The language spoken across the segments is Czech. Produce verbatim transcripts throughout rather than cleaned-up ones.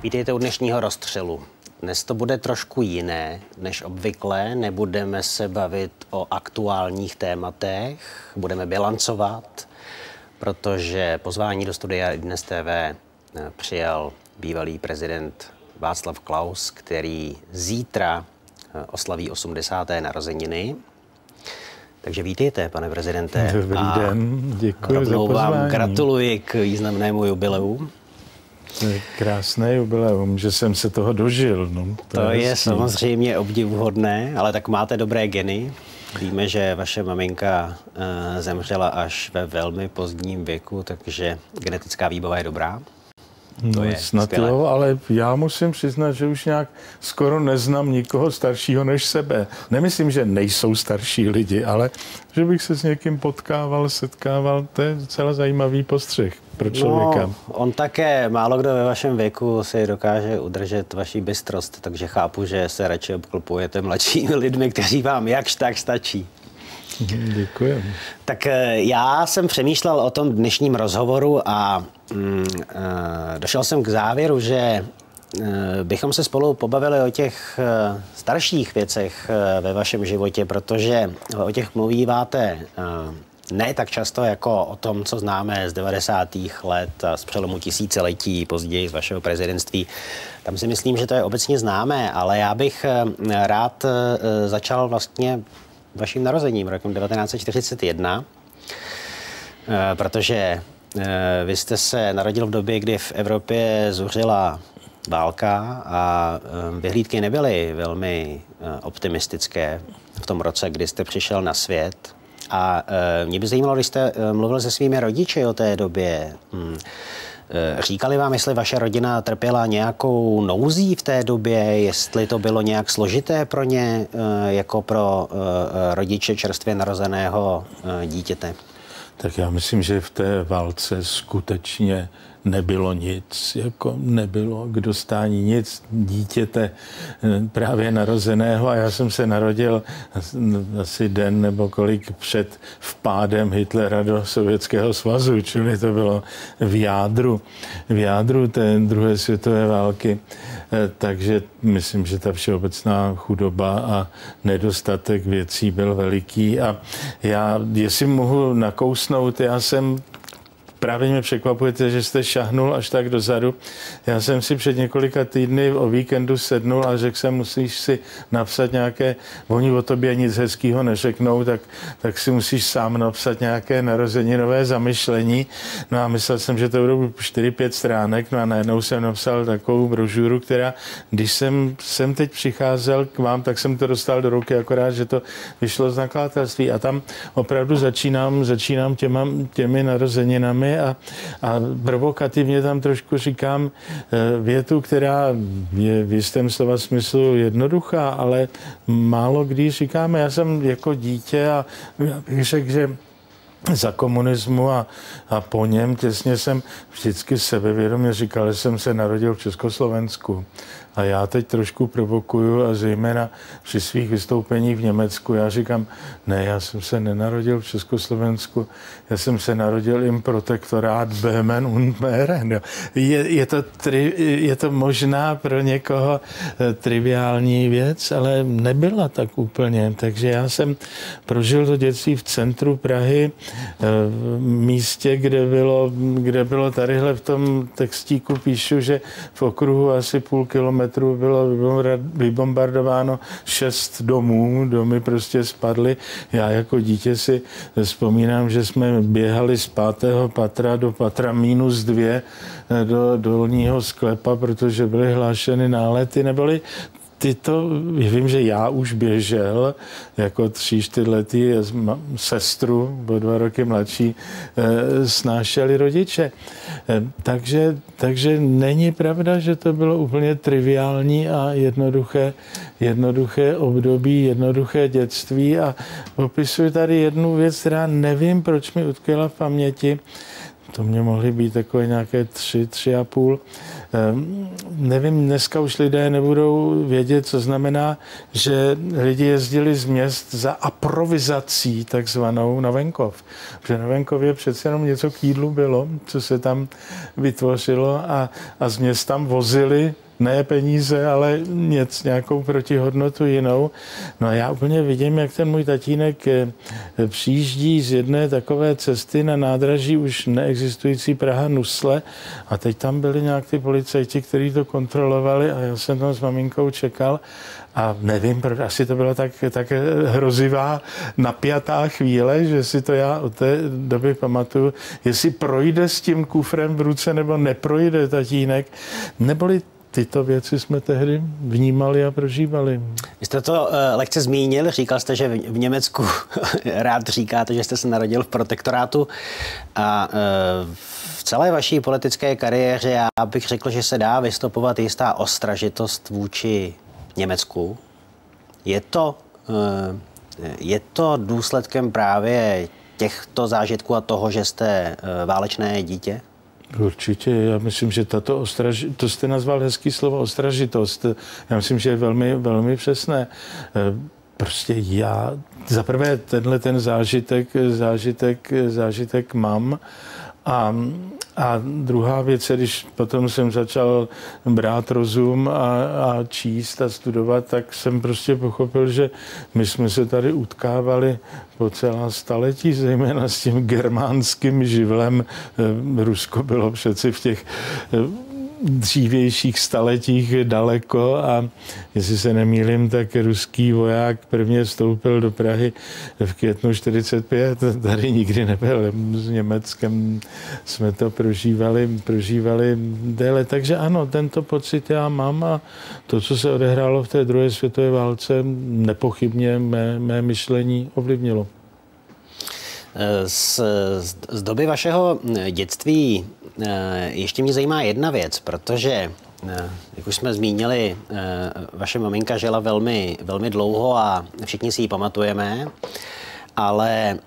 Vítejte u dnešního rozstřelu. Dnes to bude trošku jiné než obvykle. Nebudeme se bavit o aktuálních tématech, budeme bilancovat, protože pozvání do studia Dnes T V přijal bývalý prezident Václav Klaus, který zítra oslaví osmdesáté narozeniny. Takže vítejte, pane prezidente. Dobrý den, děkuji za pozvání. Vám gratuluji k významnému jubileu. To je krásné jubileum, že jsem se toho dožil. No, to, to je, je samozřejmě obdivuhodné, ale tak máte dobré geny. Víme, že vaše maminka uh, zemřela až ve velmi pozdním věku, takže genetická výbava je dobrá. To no, je snad jo, ale já musím přiznat, že už nějak skoro neznám nikoho staršího než sebe. Nemyslím, že nejsou starší lidi, ale že bych se s někým potkával, setkával, to je docela zajímavý postřeh pro člověka. No, on také, málo kdo ve vašem věku si dokáže udržet vaši bystrost, takže chápu, že se radši obklopujete mladšími lidmi, kteří vám jakž tak stačí. Děkuji. Tak já jsem přemýšlel o tom dnešním rozhovoru a mm, došel jsem k závěru, že bychom se spolu pobavili o těch starších věcech ve vašem životě, protože o těch mluvíváte ne tak často jako o tom, co známe z devadesátých let a z přelomu tisíciletí, později z vašeho prezidentství. Tam si myslím, že to je obecně známé, ale já bych rád začal vlastně vaším narozením, rokem devatenáct set čtyřicet jedna, protože vy jste se narodil v době, kdy v Evropě zuřila válka a vyhlídky nebyly velmi optimistické v tom roce, kdy jste přišel na svět. A mě by zajímalo, když jste mluvil se svými rodiči o té době, říkali vám, jestli vaše rodina trpěla nějakou nouzí v té době, jestli to bylo nějak složité pro ně, jako pro rodiče čerstvě narozeného dítěte? Tak já myslím, že v té válce skutečně nebylo nic, jako nebylo k dostání nic dítěte právě narozeného a já jsem se narodil asi den nebo kolik před vpádem Hitlera do Sovětského svazu, čili to bylo v jádru, v jádru té druhé světové války. Takže myslím, že ta všeobecná chudoba a nedostatek věcí byl veliký a já, jestli mohu nakousnout, já jsem Právě mě překvapujete, že jste šahnul až tak dozadu. Já jsem si před několika týdny o víkendu sednul a řekl jsem, musíš si napsat nějaké, oni o tobě nic hezkýho neřeknou, tak, tak si musíš sám napsat nějaké narozeninové zamyšlení. No a myslel jsem, že to budou čtyři pět stránek, no a najednou jsem napsal takovou brožuru, která, když jsem, jsem teď přicházel k vám, tak jsem to dostal do ruky, akorát, že to vyšlo z nakladatelství a tam opravdu začínám, začínám těma, těmi narozeninami A, a provokativně tam trošku říkám větu, která je v jistém slova smyslu jednoduchá, ale málo kdy říkáme. Já jsem jako dítě a já bych řekl, že za komunismu a, a po něm těsně jsem vždycky sebevědomě říkal, že jsem se narodil v Československu. A já teď trošku provokuju a zejména při svých vystoupeních v Německu. Já říkám, ne, já jsem se nenarodil v Československu, já jsem se narodil im protektorát Böhmen und Mähren. Je, je, to tri, je to možná pro někoho triviální věc, ale nebyla tak úplně. Takže já jsem prožil to dětství v centru Prahy, v místě, kde bylo, kde bylo tadyhle v tom textíku píšu, že v okruhu asi půl kilometru bylo vybombardováno šest domů, domy prostě spadly. Já jako dítě si vzpomínám, že jsme běhali z pátého patra do patra minus dvě do dolního sklepa, protože byly hlášeny nálety, neboli tyto, vím, že já už běžel jako tři, čtyřletý sestru, o dva roky mladší, snášeli rodiče. Takže, takže není pravda, že to bylo úplně triviální a jednoduché, jednoduché období, jednoduché dětství a popisuji tady jednu věc, která nevím, proč mi utkvěla v paměti. To mě mohly být takové nějaké tři, tři a půl. nevím, dneska už lidé nebudou vědět, co znamená, že lidi jezdili z měst za aprovizací takzvanou na venkov. Protože na venkově přece jenom něco k jídlu bylo, co se tam vytvořilo a, a z měst tam vozili ne peníze, ale něco, nějakou protihodnotu jinou. No a já úplně vidím, jak ten můj tatínek přijíždí z jedné takové cesty na nádraží už neexistující Praha-Nusle a teď tam byli nějak ty policajti, kteří to kontrolovali a já jsem tam s maminkou čekal a nevím, asi to byla tak, tak hrozivá, napjatá chvíle, že si to já od té doby pamatuju, jestli projde s tím kufrem v ruce nebo neprojde tatínek, neboli tyto věci jsme tehdy vnímali a prožívali. Vy jste to uh, lehce zmínil, říkal jste, že v, v Německu rád říkáte, že jste se narodil v protektorátu a uh, v celé vaší politické kariéře já bych řekl, že se dá vystopovat jistá ostražitost vůči Německu. Je to, uh, je to důsledkem právě těchto zážitků a toho, že jste uh, válečné dítě? Určitě, já myslím, že tato ostražitost, to jste nazval hezký slovo, ostražitost, já myslím, že je velmi, velmi přesné. Prostě já, zaprvé tenhle ten zážitek, zážitek, zážitek mám a, a druhá věc, když potom jsem začal brát rozum a, a číst a studovat, tak jsem prostě pochopil, že my jsme se tady utkávali po celá staletí, zejména s tím germánským živlem. Rusko bylo přeci v těch dřívějších staletích daleko a jestli se nemýlím, tak ruský voják prvně vstoupil do Prahy v květnu čtyřicet pět, tady nikdy nebyl, s Německem jsme to prožívali, prožívali déle, takže ano, tento pocit já mám a to, co se odehrálo v té druhé světové válce, nepochybně mé, mé myšlení ovlivnilo. Z, z doby vašeho dětství ještě mě zajímá jedna věc, protože, jak už jsme zmínili, vaše maminka žila velmi, velmi dlouho a všichni si ji pamatujeme, ale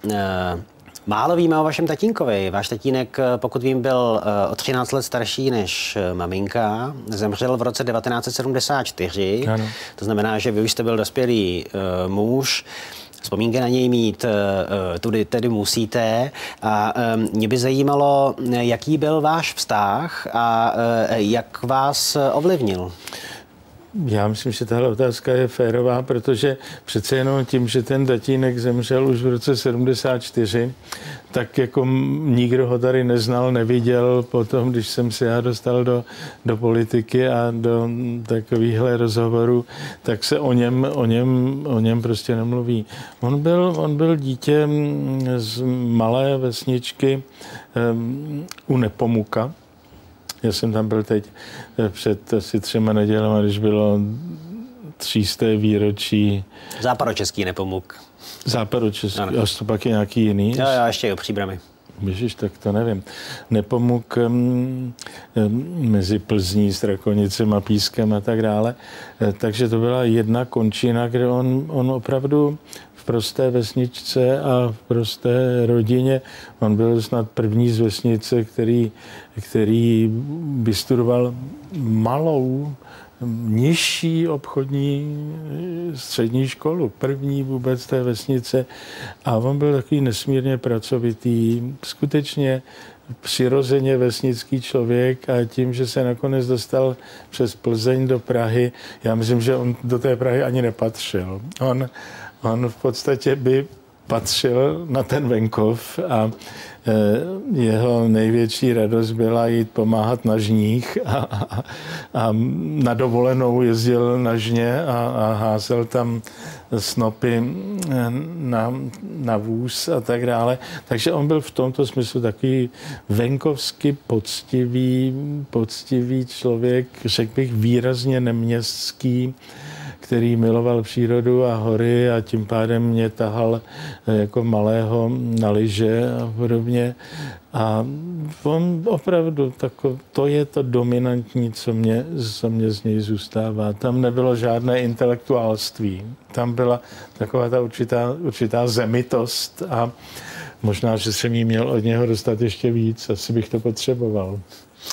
málo víme o vašem tatínkovi. Váš tatínek, pokud vím, byl o třináct let starší než maminka, zemřel v roce devatenáct set sedmdesát čtyři, ano. To znamená, že vy už jste byl dospělý muž. Vzpomínky na něj mít tudy tedy musíte. A mě by zajímalo, jaký byl váš vztah a jak vás ovlivnil. Já myslím, že tahle otázka je férová, protože přece jenom tím, že ten tatínek zemřel už v roce sedmdesát čtyři, tak jako nikdo ho tady neznal, neviděl. Potom, když jsem se já dostal do, do politiky a do takovýchhle rozhovorů, tak se o něm, o něm, o něm prostě nemluví. On byl, on byl dítě z malé vesničky um, u Nepomuka. Já jsem tam byl teď před asi třema nedělama, když bylo třísté výročí. Západočeský Nepomuk. Západočeský, a to pak je nějaký jiný. Jo, jo, ještě o Příbrami. Ježiš, tak to nevím. Nepomuk um, mezi Plzní, Strakonicem a Pískem a tak dále. Takže to byla jedna končina, kde on, on opravdu v prosté vesničce a v prosté rodině, on byl snad první z vesnice, který, který vystudoval malou, nižší obchodní střední školu, první vůbec té vesnice. A on byl takový nesmírně pracovitý, skutečně přirozeně vesnický člověk a tím, že se nakonec dostal přes Plzeň do Prahy, já myslím, že on do té Prahy ani nepatřil. On, on v podstatě by patřil na ten venkov a jeho největší radost byla jít pomáhat na žních a, a, a na dovolenou jezdil na žně a, a házel tam snopy na, na vůz a tak dále. Takže on byl v tomto smyslu takový venkovsky poctivý, poctivý člověk, řekl bych výrazně neměstský, který miloval přírodu a hory a tím pádem mě tahal jako malého na lyže a podobně. A on opravdu, tako, to je to dominantní, co mě, co mě z něj zůstává. Tam nebylo žádné intelektuálství. Tam byla taková ta určitá, určitá zemitost a možná, že jsem jí měl od něho dostat ještě víc. Asi bych to potřeboval.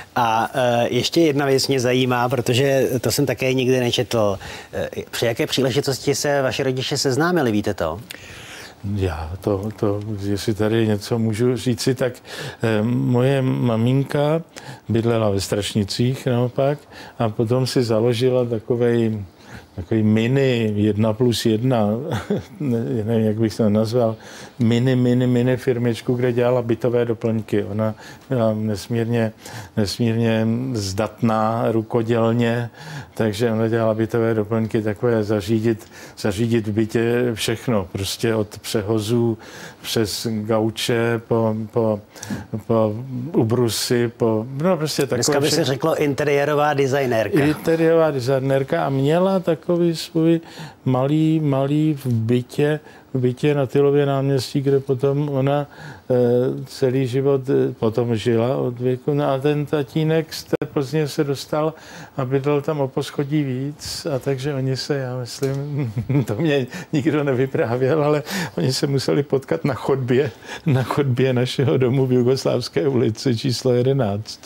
A e, ještě jedna věc mě zajímá, protože to jsem také nikdy nečetl. E, při jaké příležitosti se vaši rodiče seznámili, víte to? Já to, to, jestli tady něco můžu říci, tak eh, moje maminka bydlela ve Strašnicích naopak a potom si založila takovej takový mini jedna plus jedna, nevím, jak bych to nazval, mini, mini, mini firmičku, kde dělala bytové doplňky. Ona byla nesmírně, nesmírně zdatná rukodělně, takže ona dělala bytové doplňky takové zařídit, zařídit v bytě všechno, prostě od přehozů přes gauče, po, po, po ubrusy, po, no prostě takové. Dneska by všechno. se řeklo interiérová designérka. Interiérová designérka a měla takový svůj malý, malý v bytě, v bytě na Tylově náměstí, kde potom ona e, celý život e, potom žila od věku. No a ten tatínek z té Plzně se dostal a bydlel tam o poschodí víc a takže oni se, já myslím, to mě nikdo nevyprávěl, ale oni se museli potkat na chodbě, na chodbě našeho domu v Jugoslávské ulici číslo jedenáct.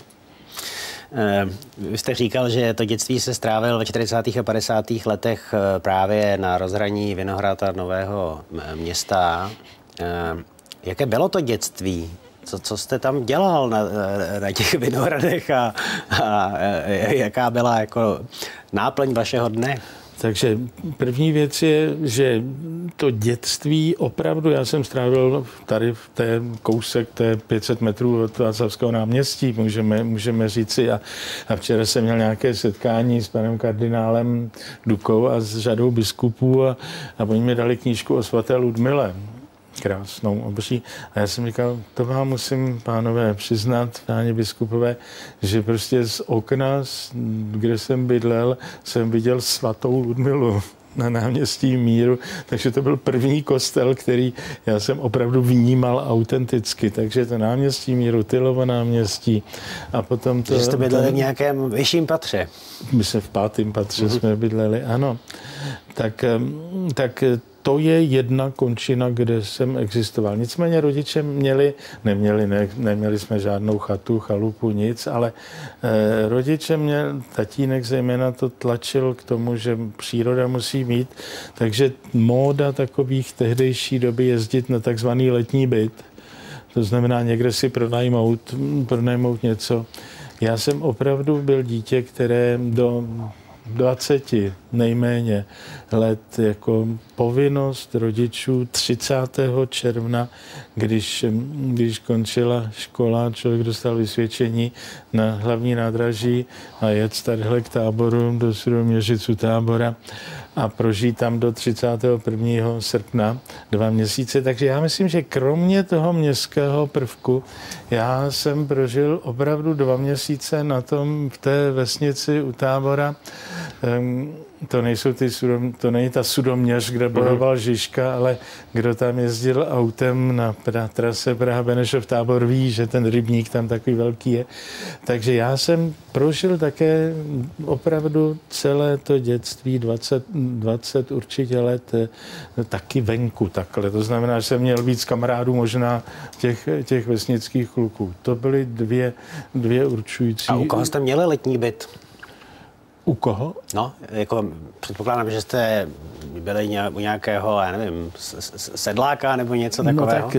Vy jste říkal, že to dětství se strávil ve čtyřicátých a padesátých letech právě na rozhraní Vinohrad a Nového Města. Jaké bylo to dětství? Co, co jste tam dělal na, na těch Vinohradech a, a jaká byla jako náplň vašeho dne? Takže první věc je, že to dětství opravdu, já jsem strávil tady v té kousek, té pět set metrů od Václavského náměstí, můžeme, můžeme říci. A, a včera jsem měl nějaké setkání s panem kardinálem Dukou a s řadou biskupů a, a oni mi dali knížku o svaté Ludmile. Krásnou, obří. A já jsem říkal, to vám musím, pánové, přiznat, páni biskupové, že prostě z okna, kde jsem bydlel, jsem viděl svatou Ludmilu na náměstí Míru, takže to byl první kostel, který já jsem opravdu vnímal autenticky, takže to náměstí Míru, Tylovo náměstí a potom to... Že jste bydleli v nějakém vyšším patře? My jsme v pátém patře mm-hmm. jsme bydleli, ano. Tak, tak to je jedna končina, kde jsem existoval. Nicméně rodiče měli, neměli, ne, neměli jsme žádnou chatu, chalupu, nic, ale eh, rodiče měl, tatínek zejména to tlačil k tomu, že příroda musí mít, takže móda takových tehdejší doby jezdit na takzvaný letní byt, to znamená někde si pronajmout, pronajmout něco. Já jsem opravdu byl dítě, které do dvaceti nejméně let jako povinnost rodičů třicátého června, když, když končila škola, člověk dostal vysvědčení na hlavní nádraží a jet tadyhle k táboru do Sudoměřicu tábora a prožít tam do třicátého prvního srpna dva měsíce. Takže já myslím, že kromě toho městského prvku já jsem prožil opravdu dva měsíce na tom v té vesnici u tábora. Um, to nejsou ty sudom, to není ta Sudoměř, kde bojoval Žižka, ale kdo tam jezdil autem na pra, trase Praha-Benešov Tábor ví, že ten rybník tam takový velký je. Takže já jsem prožil také opravdu celé to dětství, dvacet, dvacet určitě let, taky venku takhle. To znamená, že jsem měl víc kamarádů možná těch, těch vesnických kluků. To byly dvě, dvě určující. A u koho jste měli letní byt? U koho? No, jako předpokládám, že jste byli u nějakého, já nevím, sedláka nebo něco takového. No tak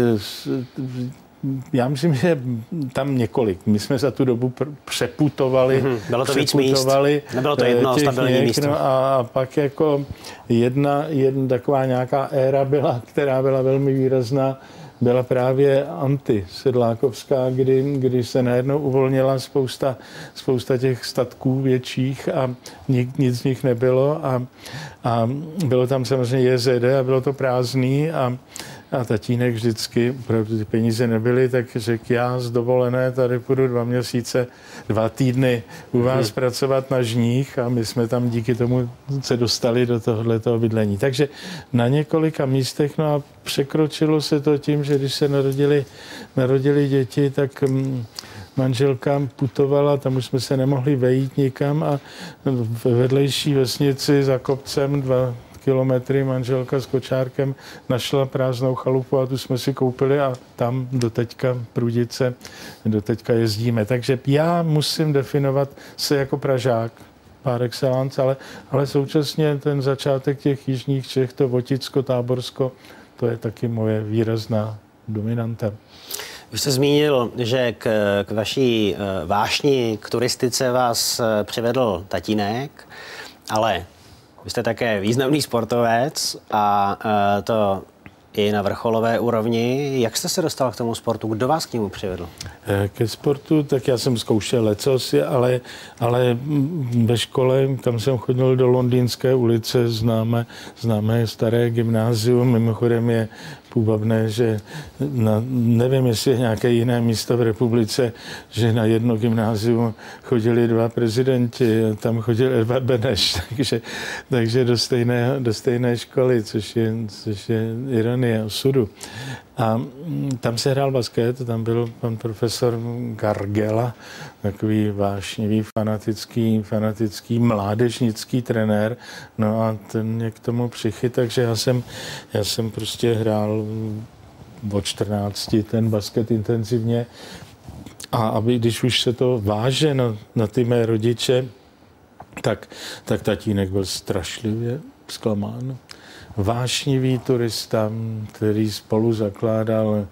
já myslím, že tam několik. My jsme za tu dobu pr- přeputovali. Mm-hmm. Bylo to víc míst? Nebylo to jedno stabilní místo? No a pak jako jedna, jedna taková nějaká éra byla, která byla velmi výrazná, byla právě antisedlákovská, kdy, kdy se najednou uvolnila spousta, spousta těch statků větších a nic, nic z nich nebylo a, a bylo tam samozřejmě J Z D a bylo to prázdný a, a tatínek vždycky, opravdu ty peníze nebyly, tak řekl, já z dovolené tady půjdu dva měsíce, dva týdny u vás mm-hmm. pracovat na žních a my jsme tam díky tomu se dostali do tohoto bydlení. Takže na několika místech, no a překročilo se to tím, že když se narodili, narodili děti, tak manželka putovala, tam už jsme se nemohli vejít nikam a ve vedlejší vesnici za kopcem dva kilometry manželka s kočárkem našla prázdnou chalupu a tu jsme si koupili a tam do teďka Průdice, do teďka jezdíme. Takže já musím definovat se jako Pražák par excellence, ale, ale současně ten začátek těch jižních Čech, to Voticko, Táborsko, to je taky moje výrazná dominanta. Už jste zmínil, že k, k vaší vášni k turistice vás přivedl tatínek, ale vy jste také významný sportovec a to i na vrcholové úrovni. Jak jste se dostal k tomu sportu? Kdo vás k němu přivedl? Ke sportu, tak já jsem zkoušel lecos, ale, ale ve škole, tam jsem chodil do Londýnské ulice, známé, známé staré gymnázium, mimochodem je půvabné, že na, nevím, jestli je nějaké jiné místo v republice, že na jedno gymnázium chodili dva prezidenti, tam chodil Edvard Beneš, takže, takže do, stejné, do stejné školy, což je, což je ironie osudu. A tam se hrál basket, tam byl pan profesor Gargela, takový vášnivý, fanatický, fanatický mládežnický trenér, no a ten mě k tomu přichyt, takže já jsem, já jsem prostě hrál od čtrnácti ten basket intenzivně a aby, když už se to váže na, na ty mé rodiče, tak, tak tatínek byl strašlivě zklamán. Vášnivý turista, který spolu zakládal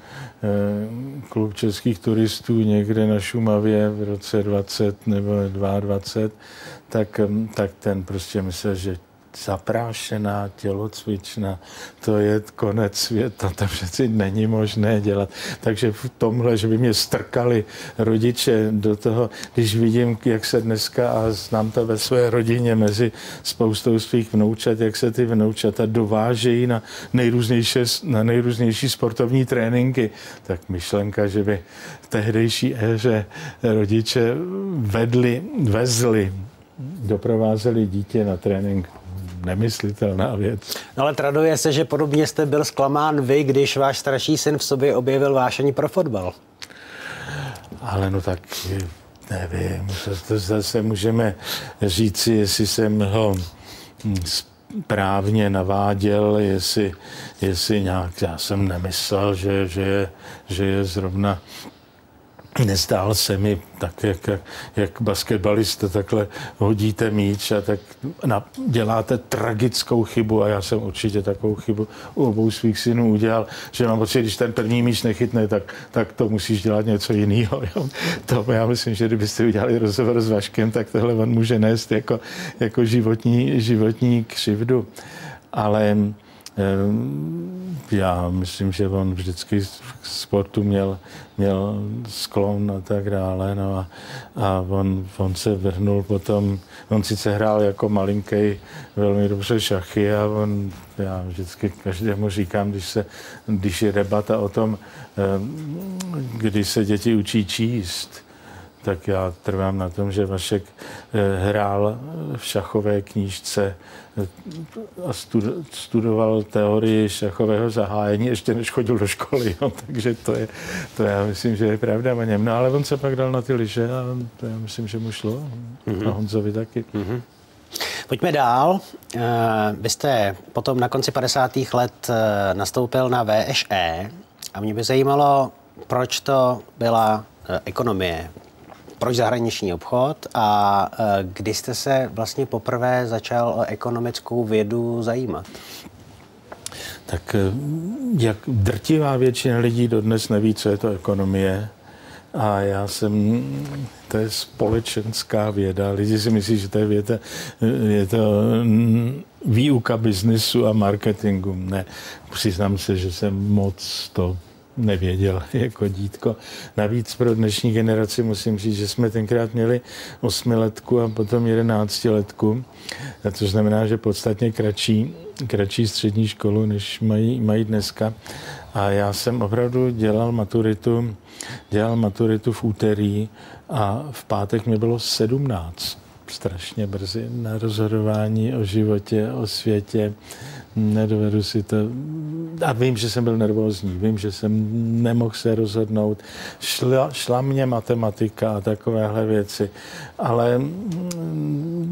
eh, klub českých turistů někde na Šumavě v roce dvacet nebo dvacet dva, tak, tak ten prostě myslel, že zaprášená tělocvična, to je konec světa, to přeci není možné dělat. Takže v tomhle, že by mě strkali rodiče do toho, když vidím, jak se dneska, a znám to ve své rodině mezi spoustou svých vnoučat, jak se ty vnoučata dovážejí na nejrůznější, na nejrůznější sportovní tréninky, tak myšlenka, že by v tehdejší éře rodiče vedli, vezli, doprovázeli dítě na trénink, nemyslitelná věc. No ale traduje se, že podobně jste byl zklamán vy, když váš starší syn v sobě objevil vášení pro fotbal. Ale no tak nevím, to zase můžeme říci, jestli jsem ho správně naváděl, jestli, jestli nějak, já jsem nemyslel, že, že, je, že je zrovna nezdál se mi tak, jak, jak basketbalista, takhle hodíte míč a tak na, děláte tragickou chybu a já jsem určitě takovou chybu u obou svých synů udělal, že mám pocit, když ten první míč nechytne, tak, tak to musíš dělat něco jiného. Jo. To já myslím, že kdybyste udělali rozhovor s Vaškem, tak tohle on může nést jako, jako životní, životní křivdu. Ale já myslím, že on vždycky k sportu měl, měl sklon a tak dále. No a, a on, on se vrhnul potom, on sice hrál jako malinký velmi dobře šachy a on, já vždycky každému říkám, když, se, když je debata o tom, kdy se děti učí číst, tak já trvám na tom, že Vašek hrál v šachové knížce a studoval teorii šachového zahájení, ještě než chodil do školy. Jo. Takže to je, to já myslím, že je pravda o něm. No ale on se pak dal na ty lyže a to já myslím, že mu šlo. Mm-hmm. A Honzovi taky. Mm-hmm. Pojďme dál. Vy jste potom na konci padesátých let nastoupil na V Š E a mě by zajímalo, proč to byla ekonomie. Proč zahraniční obchod a kdy jste se vlastně poprvé začal o ekonomickou vědu zajímat? Tak jak drtivá většina lidí dodnes neví, co je to ekonomie. A já jsem, to je společenská věda. Lidi si myslí, že to je věda, je to výuka biznisu a marketingu. Ne, přiznám se, že jsem moc to nevěděl jako dítko. Navíc pro dnešní generaci musím říct, že jsme tenkrát měli osmiletku a potom jedenáctiletku, což znamená, že podstatně kratší, kratší střední školu, než mají, mají dneska. A já jsem opravdu dělal maturitu, dělal maturitu v úterý a v pátek mě bylo sedmnáct. Strašně brzy na rozhodování o životě, o světě. Nedovedu si to. A vím, že jsem byl nervózní, vím, že jsem nemohl se rozhodnout. Šla, šla mě matematika a takovéhle věci. Ale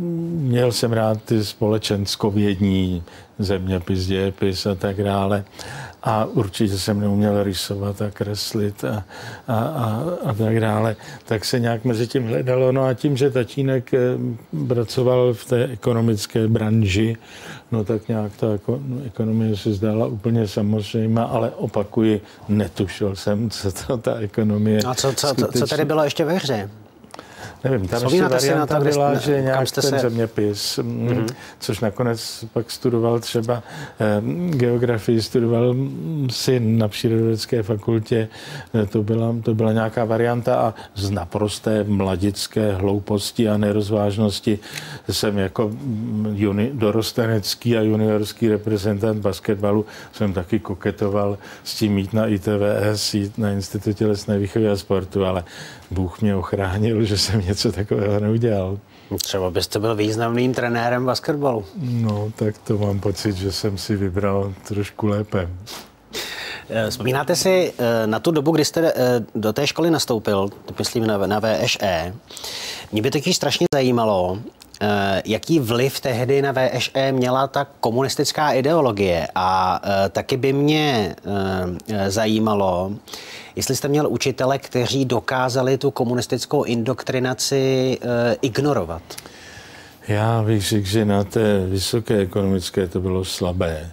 měl jsem rád ty společenskovědní zeměpis, dějepis a tak dále. A určitě jsem neuměl rysovat a kreslit a, a, a, a tak dále. Tak se nějak mezi tím hledalo. No a tím, že tatínek pracoval v té ekonomické branži, no tak nějak ta ekonomie se zdála úplně samozřejmá, ale opakuji, netušil jsem, co to ta ekonomie A co, co, skutečně... co tady bylo ještě ve hře? Nevím, tam ještě varianta to, byla, kde, že nějak ten se... zeměpis, mm-hmm. což nakonec pak studoval třeba eh, geografii, studoval syn na přírodovědecké fakultě, eh, to, byla, to byla nějaká varianta a z naprosté mladické hlouposti a nerozvážnosti jsem jako juni, dorostenecký a juniorský reprezentant basketbalu jsem taky koketoval s tím jít na I T V S, jít na Institut tělesné výchovy a sportu, ale Bůh mě ochránil, že jsem něco takového neudělal. Třeba byste byl významným trenérem basketbalu. No, tak to mám pocit, že jsem si vybral trošku lépe. Vzpomínáte si na tu dobu, kdy jste do té školy nastoupil, myslím na, na V Š E. Mě by totiž strašně zajímalo, jaký vliv tehdy na V Š E měla ta komunistická ideologie. A taky by mě zajímalo, jestli jste měl učitele, kteří dokázali tu komunistickou indoktrinaci e, ignorovat. Já bych řekl, že na té vysoké ekonomické to bylo slabé.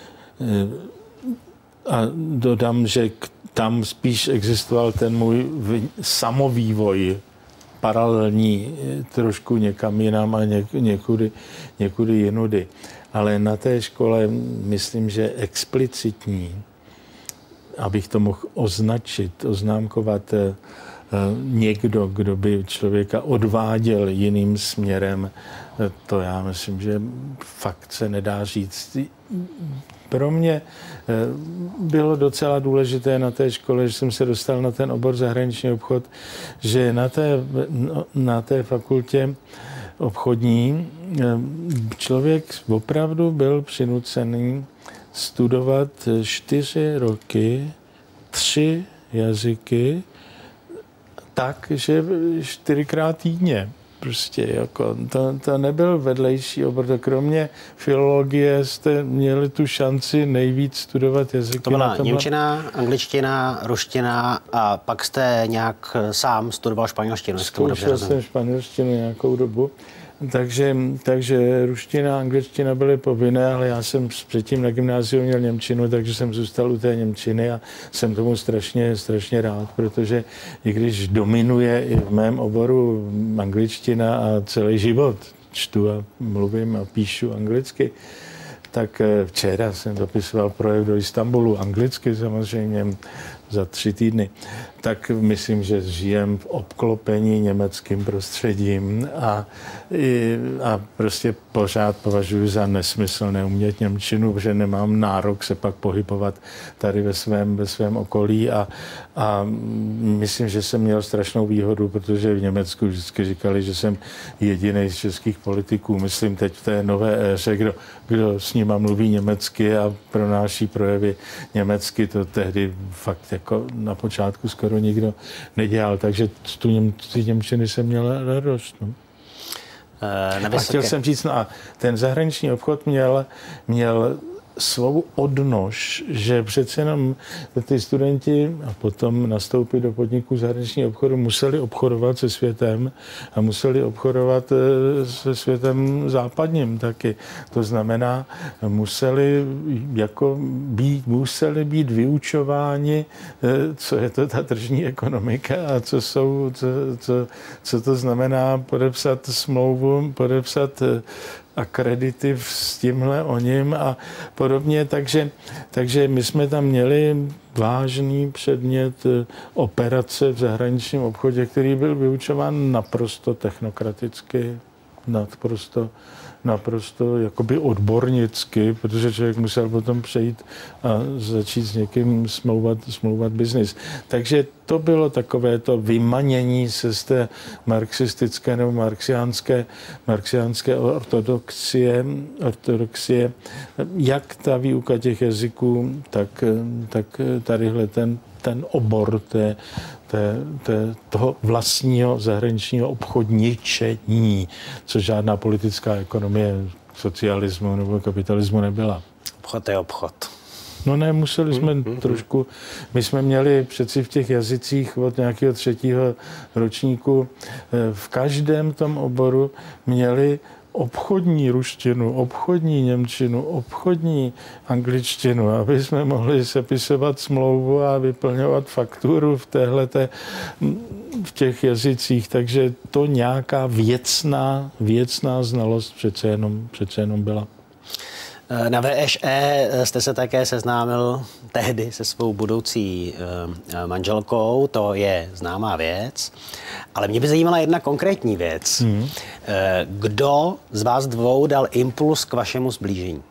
A dodám, že tam spíš existoval ten můj samovývoj, paralelní trošku někam jinam a něk, někudy, někudy jinudy. Ale na té škole myslím, že explicitní, abych to mohl označit, oznámkovat někdo, kdo by člověka odváděl jiným směrem, to já myslím, že fakt se nedá říct. Pro mě bylo docela důležité na té škole, že jsem se dostal na ten obor zahraniční obchod, že na té, na té fakultě obchodní člověk opravdu byl přinucený studovat čtyři roky, tři jazyky, tak, že čtyřikrát týdně. Prostě jako, to, to nebyl vedlejší obor. Kromě filologie jste měli tu šanci nejvíc studovat jazyky. To byla němčina, angličtina, ruština a pak jste nějak sám studoval španělštinu. Zkoušel jsem španělštinu nějakou dobu. Takže, takže ruština a angličtina byly povinné, ale já jsem předtím na gymnáziu měl němčinu, takže jsem zůstal u té němčiny a jsem tomu strašně, strašně rád, protože i když dominuje i v mém oboru angličtina a celý život čtu a mluvím a píšu anglicky, tak včera jsem dopisoval projekt do Istanbulu, anglicky samozřejmě, za tři týdny. Tak myslím, že žijem v obklopení německým prostředím a, a prostě pořád považuji za nesmysl neumět němčinu, protože nemám nárok se pak pohybovat tady ve svém, ve svém okolí a, a myslím, že jsem měl strašnou výhodu, protože v Německu vždycky říkali, že jsem jediný z českých politiků, myslím teď v té nové éře, kdo, kdo s nima mluví německy a pronáší projevy německy, to tehdy fakt jako na počátku skoro nikdo nedělal, takže tu něm, ty němčiny jsem měl radost. No. A chtěl jsem říct, no a ten zahraniční obchod měl, měl svou odnož, že přece jenom ty studenti a potom nastoupit do podniku zahraničního obchodu museli obchodovat se světem a museli obchodovat se světem západním taky. To znamená, museli, jako být, museli být vyučováni, co je to ta tržní ekonomika a co, jsou, co, co, co to znamená podepsat smlouvu, podepsat akredity s tímhle o ním a podobně, takže, takže my jsme tam měli vážný předmět operace v zahraničním obchodě, který byl vyučován naprosto technokraticky, naprosto, naprosto jakoby odbornicky, protože člověk musel potom přejít a začít s někým smlouvat, smlouvat biznis. Takže to bylo takové to vymanění se z té marxistické nebo marxiánské, marxiánské ortodoxie, ortodoxie, jak ta výuka těch jazyků, tak, tak tadyhle ten, ten obor té, té, té, toho vlastního zahraničního obchodničení, což žádná politická ekonomie socialismu nebo kapitalismu nebyla. Obchod je obchod. No ne, museli jsme mm, mm, trošku, my jsme měli přeci v těch jazycích od nějakého třetího ročníku v každém tom oboru měli obchodní ruštinu, obchodní němčinu, obchodní angličtinu, aby jsme mohli sepisovat smlouvu a vyplňovat fakturu v téhleté, v těch jazycích, takže to nějaká věcná, věcná znalost přece jenom, přece jenom byla. Na V Š E jste se také seznámil tehdy se svou budoucí manželkou, to je známá věc, ale mě by zajímala jedna konkrétní věc. Hmm. Kdo z vás dvou dal impuls k vašemu zblížení?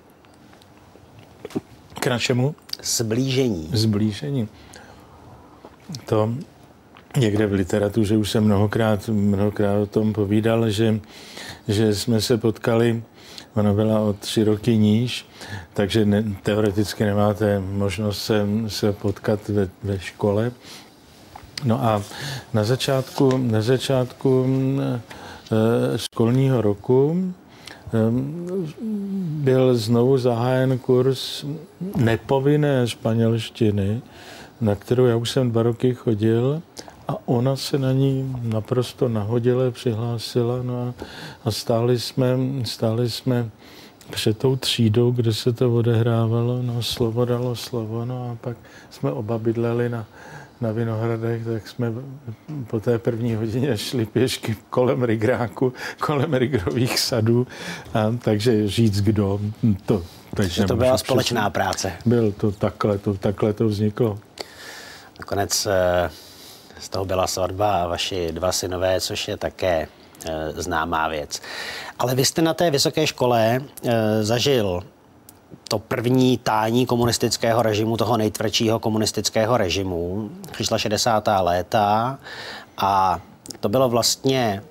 K našemu? Zblížení. Zblížení. To někde v literatuře už jsem mnohokrát, mnohokrát o tom povídal, že, že jsme se potkali. Ona byla o tři roky níž, takže ne, teoreticky nemáte možnost se, se potkat ve, ve škole. No a na začátku, na začátku e, školního roku e, byl znovu zahájen kurz nepovinné španělštiny, na kterou já už jsem dva roky chodil. A ona se na ní naprosto nahodile přihlásila, no a, a stáli jsme, stáli jsme před tou třídou, kde se to odehrávalo, no slovo dalo slovo, no a pak jsme oba bydleli na, na Vinohradech, tak jsme po té první hodině šli pěšky kolem Rigráku, kolem Rigrových sadů, a takže říct kdo, to teď to byla společná přesně práce. Byl to takhle, to takhle to vzniklo. Nakonec z toho byla svatba a vaši dva synové, což je také e, známá věc. Ale vy jste na té vysoké škole e, zažil to první tání komunistického režimu, toho nejtvrdšího komunistického režimu. Přišla šedesátá léta a to bylo vlastně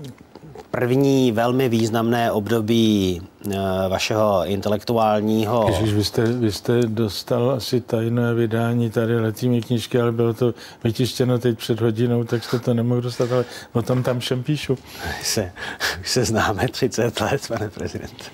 první velmi významné období e, vašeho intelektuálního... Ježiš, vy jste, vy jste dostal asi tajné vydání tady Letými knížky, ale bylo to vytištěno teď před hodinou, tak jste to nemohl dostat, ale o tom tam všem píšu. Už se, už se známe třicet let, pane prezident.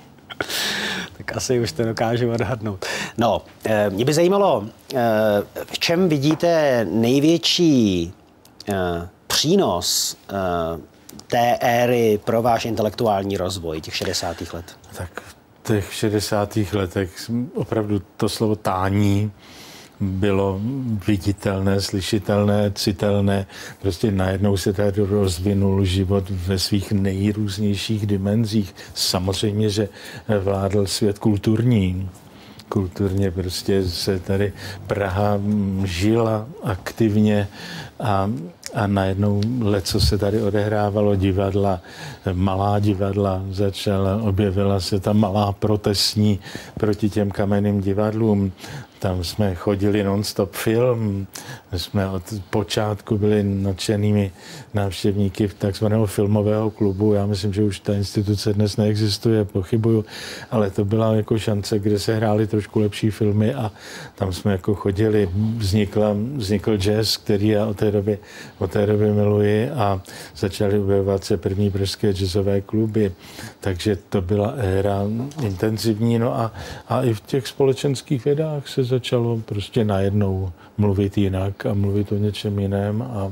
Tak asi už to dokážu odhadnout. No, e, mě by zajímalo, e, v čem vidíte největší e, přínos e, té éry pro váš intelektuální rozvoj, těch šedesátých let? Tak v těch šedesátých letech opravdu to slovo tání bylo viditelné, slyšitelné, citelné. Prostě najednou se tady rozvinul život ve svých nejrůznějších dimenzích. Samozřejmě, že vládl svět kulturní. Kulturně prostě se tady Praha žila aktivně a A najednou leco se tady odehrávalo, divadla, malá divadla začala, objevila se ta malá protestní proti těm kamenným divadlům. Tam jsme chodili non-stop film, jsme od počátku byli nadšenými návštěvníky takzvaného filmového klubu. Já myslím, že už ta instituce dnes neexistuje, pochybuju, ale to byla jako šance, kde se hrály trošku lepší filmy a tam jsme jako chodili. Vznikla, vznikl jazz, který já od té doby, od té doby miluji a začaly objevovat se první pražské jazzové kluby. Takže to byla éra intenzivní. No a, a i v těch společenských vědách se začalo prostě najednou mluvit jinak a mluvit o něčem jiném a,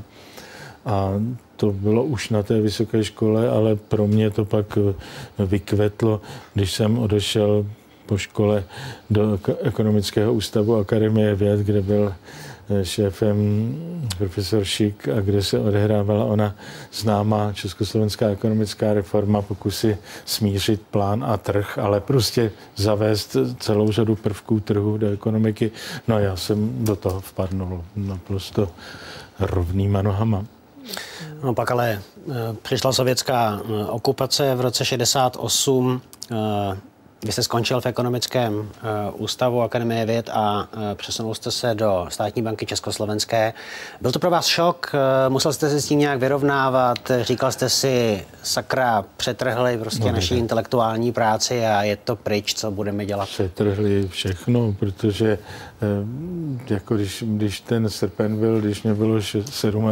a to bylo už na té vysoké škole, ale pro mě to pak vykvetlo, když jsem odešel po škole do ekonomického ústavu Akademie věd, kde byl šéfem profesor Šik a kde se odehrávala ona známá československá ekonomická reforma, pokusy smířit plán a trh, ale prostě zavést celou řadu prvků trhu do ekonomiky. No a já jsem do toho vpadnul naprosto rovnýma nohama. No pak ale e, přišla sovětská e, okupace v roce šedesát osm. E, vy jste skončil v ekonomickém uh, ústavu Akademie věd a uh, přesunul jste se do Státní banky československé. Byl to pro vás šok? Uh, musel jste se s tím nějak vyrovnávat? Říkal jste si, sakra, přetrhli prostě no, naši ne. intelektuální práci a je to pryč, co budeme dělat? Přetrhli všechno, protože eh, jako když, když ten srpen byl, když mě bylo dvacet sedm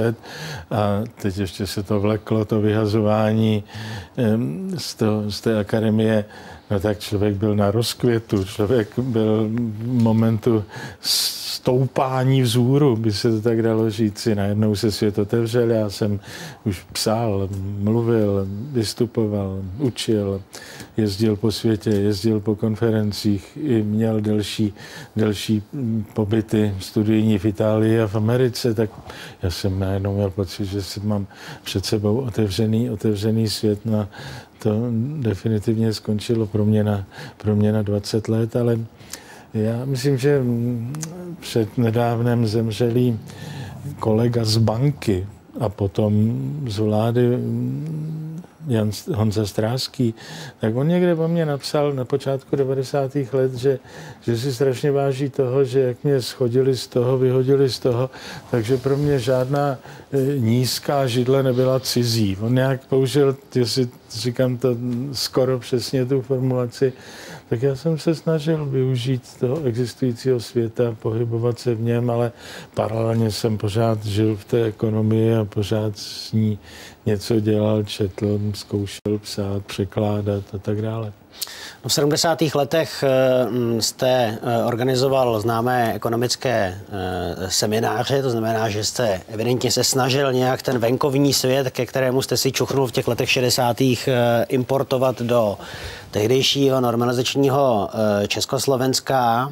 a teď ještě se to vleklo, to vyhazování eh, z, to, z té akademie, no tak člověk byl na rozkvětu, člověk byl v momentu stoupání vzhůru, by se to tak dalo říci. Najednou se svět otevřel, já jsem už psal, mluvil, vystupoval, učil, jezdil po světě, jezdil po konferencích, i měl delší, delší pobyty studijní v Itálii a v Americe, tak já jsem najednou měl pocit, že si mám před sebou otevřený, otevřený svět. Na to definitivně skončilo pro mě na, pro mě na dvacet let, ale já myslím, že před nedávnem zemřelý kolega z banky a potom z vlády Jan, Honza Stráský, tak on někde po mně napsal na počátku devadesátých let, že, že si strašně váží toho, že jak mě schodili z toho, vyhodili z toho, takže pro mě žádná nízká židle nebyla cizí. On nějak použil, jestli říkám to skoro přesně tu formulaci, tak já jsem se snažil využít toho existujícího světa, pohybovat se v něm, ale paralelně jsem pořád žil v té ekonomii a pořád s ní něco dělal, četl, zkoušel psát, překládat a tak dále. V sedmdesátých letech jste organizoval známé ekonomické semináře, to znamená, že jste evidentně se snažil nějak ten venkovní svět, ke kterému jste si čuchnul v těch letech šedesátých importovat do tehdejšího normalizačního Československa.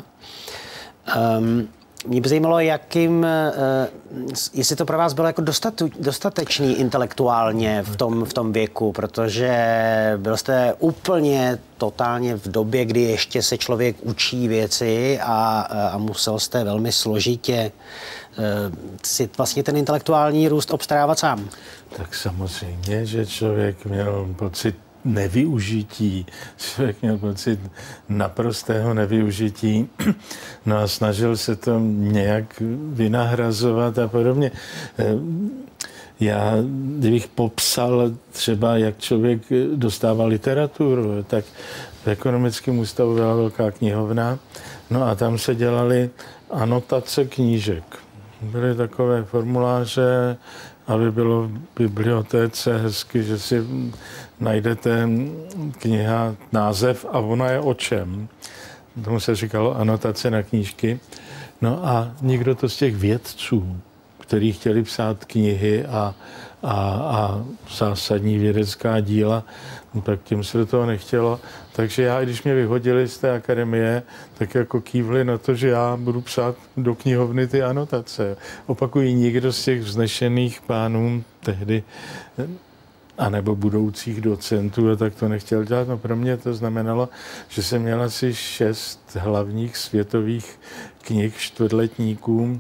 Mě by zajímalo, jakým, jestli to pro vás bylo jako dostatečný intelektuálně v tom, v tom věku, protože byl jste úplně totálně v době, kdy ještě se člověk učí věci a, a musel jste velmi složitě si vlastně ten intelektuální růst obstarávat sám. Tak samozřejmě, že člověk měl pocit nevyužití. Člověk měl pocit naprostého nevyužití. No a snažil se to nějak vynahrazovat a podobně. Já, kdybych popsal třeba, jak člověk dostával literaturu, tak v ekonomickém ústavu byla velká knihovna, no a tam se dělaly anotace knížek. Byly takové formuláře, aby bylo v bibliotéce hezky, že si najdete kniha, název a ona je o čem. Tomu se říkalo anotace na knížky. No a nikdo to z těch vědců, kteří chtěli psát knihy a, a, a zásadní vědecká díla, tak tím se do toho nechtělo. Takže já, když mě vyhodili z té akademie, tak jako kývli na to, že já budu psát do knihovny ty anotace. Opakují, nikdo z těch vznešených pánů tehdy anebo budoucích docentů, tak to nechtěl dělat. No pro mě to znamenalo, že jsem měl asi šest hlavních světových knih čtvrtletníků,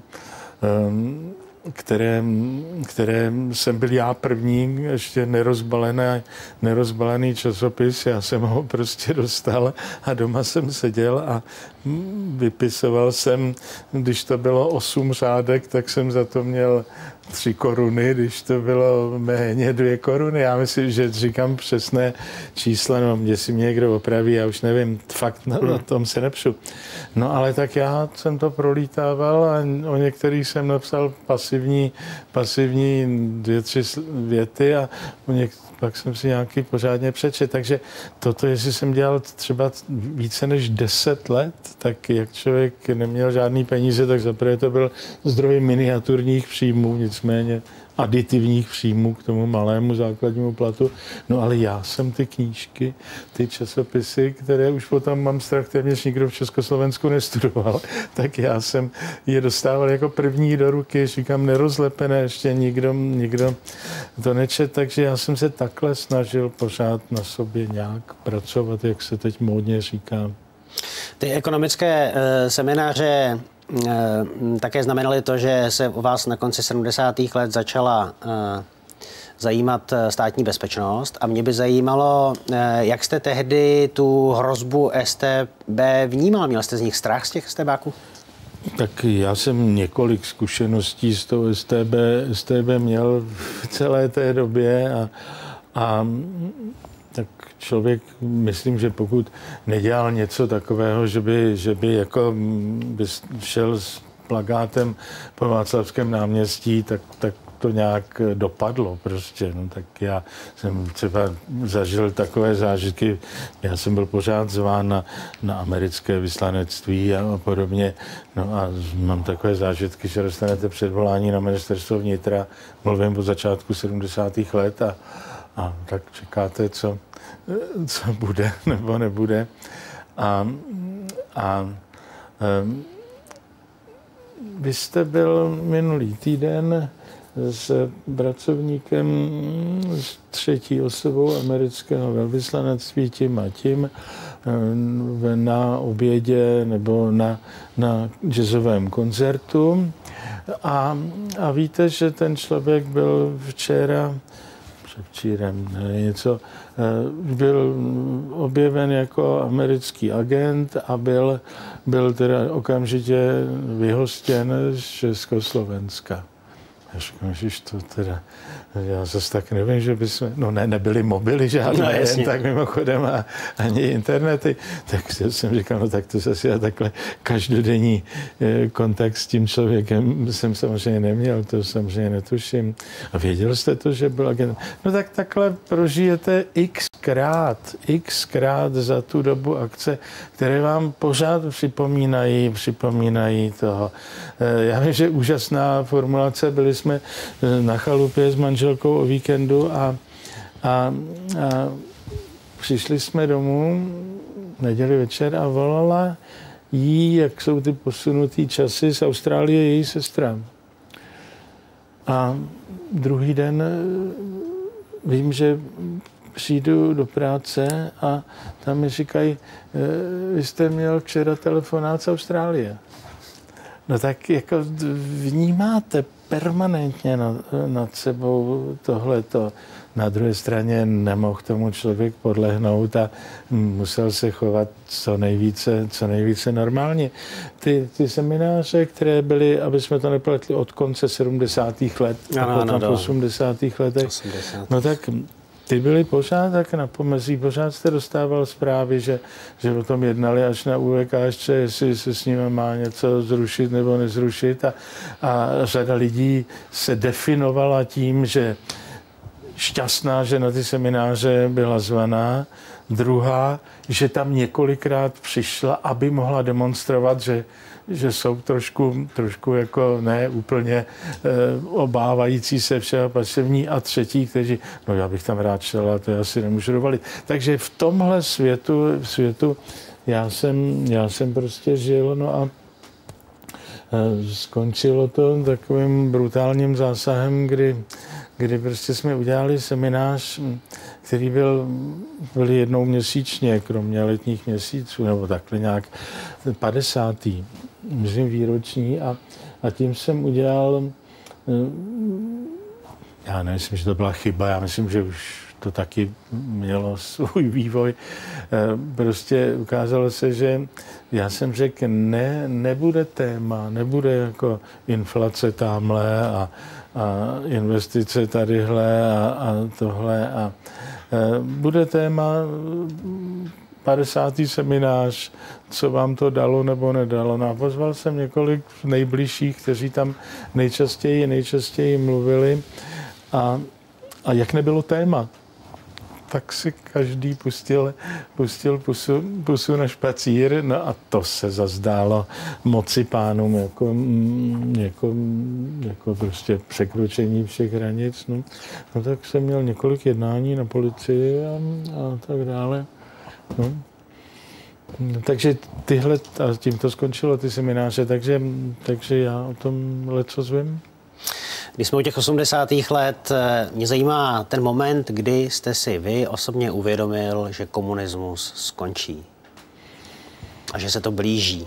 které, které jsem byl já první, ještě nerozbalený, nerozbalený časopis. Já jsem ho prostě dostal a doma jsem seděl a vypisoval jsem, když to bylo osm řádek, tak jsem za to měl tři koruny, když to bylo méně dvě koruny. Já myslím, že říkám přesné čísla, no mě si mě někdo opraví, já už nevím, fakt na, na tom se nepřu. No ale tak já jsem to prolítával a o některých jsem napsal pasivní, pasivní dvě, tři věty a o něk- pak jsem si nějaký pořádně přečet. Takže toto, jestli jsem dělal třeba více než deset let, tak jak člověk neměl žádný peníze, tak zaprvé to byl zdroj miniaturních příjmů, nicméně aditivních příjmů k tomu malému základnímu platu. No ale já jsem ty knížky, ty časopisy, které už potom mám strach, téměř nikdo v Československu nestudoval, tak já jsem je dostával jako první do ruky, říkám nerozlepené, ještě nikdo, nikdo to nečet, takže já jsem se takhle snažil pořád na sobě nějak pracovat, jak se teď módně říká. Ty ekonomické e, semináře také znamenaly to, že se u vás na konci sedmdesátých let začala, zajímat státní bezpečnost a mě by zajímalo, jak jste tehdy tu hrozbu S T B vnímal? Měl jste z nich strach, z těch STBáků? Tak já jsem několik zkušeností z toho S T B, S T B měl v celé té době a, a tak člověk, myslím, že pokud nedělal něco takového, že by, že by jako by šel s plakátem po Václavském náměstí, tak, tak to nějak dopadlo prostě. No, tak já jsem třeba zažil takové zážitky, já jsem byl pořád zván na, na americké vyslanectví a podobně. No a mám takové zážitky, že dostanete předvolání na ministerstvo vnitra, mluvím o začátku sedmdesátých let a, a tak čekáte, co, co bude nebo nebude. A, a um, vy jste byl minulý týden s pracovníkem, s třetí osobou amerického velvyslanectví, tím a tím, na obědě nebo na, na jazzovém koncertu. A, a víte, že ten člověk byl včera, předvčírem, něco, byl objeven jako americký agent a byl, byl teda okamžitě vyhostěn z Československa. Já říkám, že to teda, já zase tak nevím, že bychom, no ne, nebyly mobily žádné, no, jen tak mimochodem a ani internety, tak jsem říkal, no tak to zase já takhle každodenní kontakt s tím člověkem jsem samozřejmě neměl, to samozřejmě netuším. A věděl jste to, že byl agent? No tak takhle prožijete xkrát, xkrát za tu dobu akce, které vám pořád připomínají, připomínají toho. Já vím, že úžasná formulace, byli jsme na chalupě s manželkou o víkendu a, a, a přišli jsme domů neděli večer a volala jí, jak jsou ty posunutý časy, z Austrálie její sestra. A druhý den vím, že přijdu do práce a tam mi říkají, vy jste měl včera telefonát z Austrálie. No tak jako vnímáte permanentně nad, nad sebou tohleto. Na druhé straně nemohl tomu člověk podlehnout a musel se chovat co nejvíce, co nejvíce normálně. Ty, ty semináře, které byly, aby jsme to nepletli, od konce sedmdesátých let a no, potom no, v osmdesátých letech, osmdesátých no tak ty byly pořád tak na pomezí, pořád jste dostával zprávy, že, že o tom jednali až na U V K S Č, jestli se s nimi má něco zrušit nebo nezrušit a, a řada lidí se definovala tím, že šťastná, že na ty semináře byla zvaná, druhá, že tam několikrát přišla, aby mohla demonstrovat, že že jsou trošku, trošku jako ne úplně e, obávající se všeho pasivní a třetí, kteří, no já bych tam rád šel, ale to já si nemůžu dovolit. Takže v tomhle světu, světu já jsem, já jsem prostě žil, no a e, skončilo to takovým brutálním zásahem, kdy, kdy prostě jsme udělali seminář, který byl, byl jednou měsíčně, kromě letních měsíců, nebo takhle nějak padesátý, myslím výroční a, a tím jsem udělal, já nemyslím, že to byla chyba, já myslím, že už to taky mělo svůj vývoj. Prostě ukázalo se, že já jsem řekl, ne, nebude téma, nebude jako inflace tamhle a, a investice tadyhle a, a tohle a bude téma padesátý seminář, co vám to dalo nebo nedalo. No a pozval jsem několik nejbližších, kteří tam nejčastěji, nejčastěji mluvili a, a jak nebylo téma, tak si každý pustil, pustil pusu, pusu na špacír, no a to se zazdálo moci pánům jako, jako, jako prostě překročení všech hranic. No, no tak jsem měl několik jednání na policii a, a tak dále. No. Takže tyhle, a tím to skončilo, ty semináře, takže, takže já o tom lecos vím. Když jsme u těch osmdesátých let, mě zajímá ten moment, kdy jste si vy osobně uvědomil, že komunismus skončí a že se to blíží.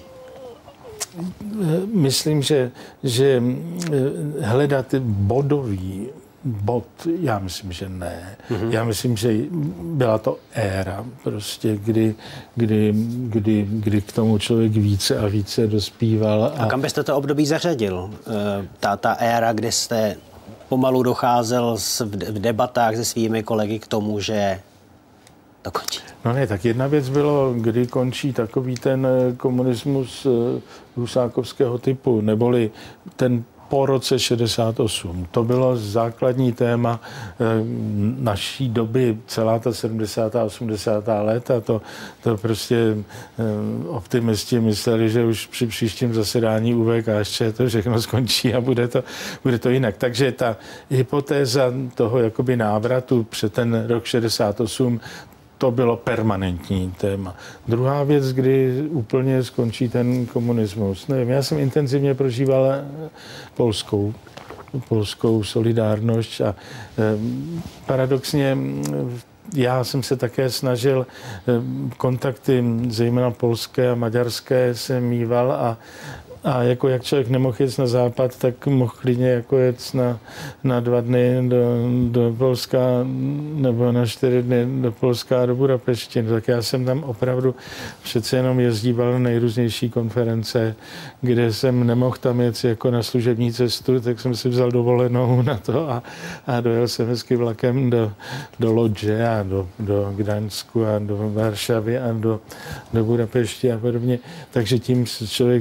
Myslím, že, že hledat bodový bod? Já myslím, že ne. Mm-hmm. Já myslím, že byla to éra, prostě, kdy, kdy, kdy, kdy k tomu člověk více a více dospíval. A, a kam byste to období zařadil? Ta, ta éra, kdy jste pomalu docházel v debatách se svými kolegy k tomu, že to končí. No ne, tak jedna věc bylo, kdy končí takový ten komunismus husákovského typu, neboli ten po roce šedesát osm. To bylo základní téma naší doby, celá ta sedmdesátá a osmdesátá léta. To, to prostě optimisti mysleli, že už při příštím zasedání U V K S Č to všechno skončí a bude to, bude to jinak. Takže ta hypotéza toho jakoby návratu před ten rok šedesát osm, to bylo permanentní téma. Druhá věc, kdy úplně skončí ten komunismus. Nevím, já jsem intenzivně prožíval polskou, polskou solidárnost a eh, paradoxně já jsem se také snažil eh, kontakty, zejména polské a maďarské, jsem mýval a A jako jak člověk nemohl jet na západ, tak mohl klidně jako jet na, na dva dny do, do Polska nebo na čtyři dny do Polska a do Budapešti. Tak já jsem tam opravdu přece jenom jezdíval na nejrůznější konference, kde jsem nemohl tam jet jako na služební cestu, tak jsem si vzal dovolenou na to a, a dojel jsem hezky vlakem do, do Lodže a do, do Gdaňsku a do Varšavy a do, do Budapešti a podobně. Takže tím člověk